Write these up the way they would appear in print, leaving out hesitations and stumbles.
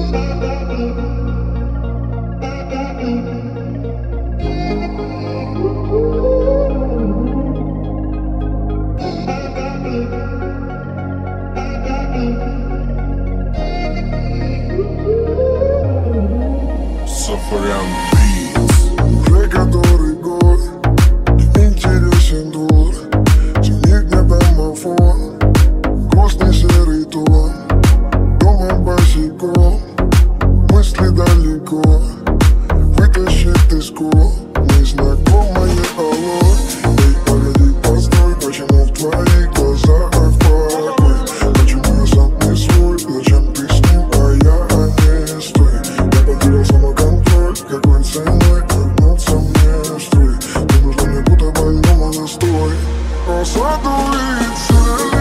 Safaryan beats. Уже который год интересен дур, тянет мне домофон, грустный серый тон. Дома босиком, мысли далеко, вытащит из кол незнакомое алло. Эй, погоди, постой, почему в твоих глазах покой? Почему я сам не свой, зачем ты с ним, а я не стой? Я потерял самоконтроль, какой ценой вернуться мне в строй? Ты нужна мне будто больному настой. Осадует цели,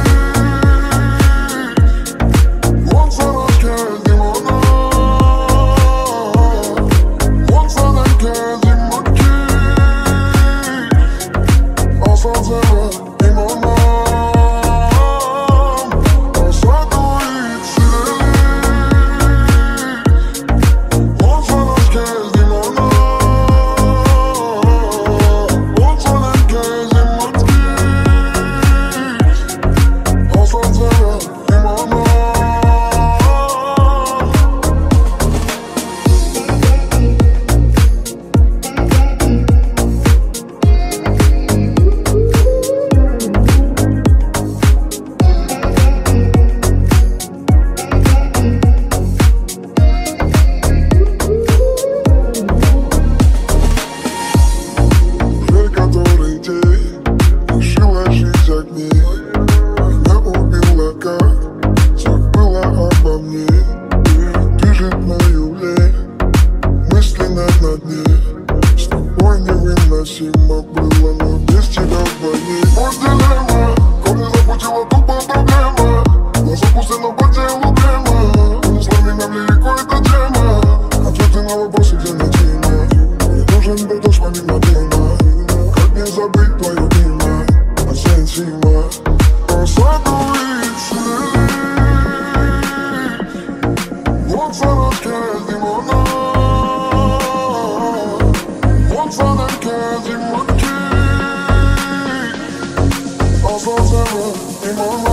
он заночка димона, он заночка димонки, осадзера димона. Осадует цели, он заночка димона, он заночка димонки, осадзера димона. Уже который день решила жить огни, меня убила, как забыла обо мне. Движет мою лень, мысленно на дне. С тобой невыносимо было, но без тебя вдвойне. Вот дилемма, корни запутала тупо проблема. Глаза пусты, но по телу прямо. Унесла меня в лирику, это тема. Ответы на вопросы, где найти меня. Мне нужен был дождь помимо дыма. Как не забыть твое имя, Арсентима. Осадует цели, вот заночка димона, вот заночка димонки, осадзера димона.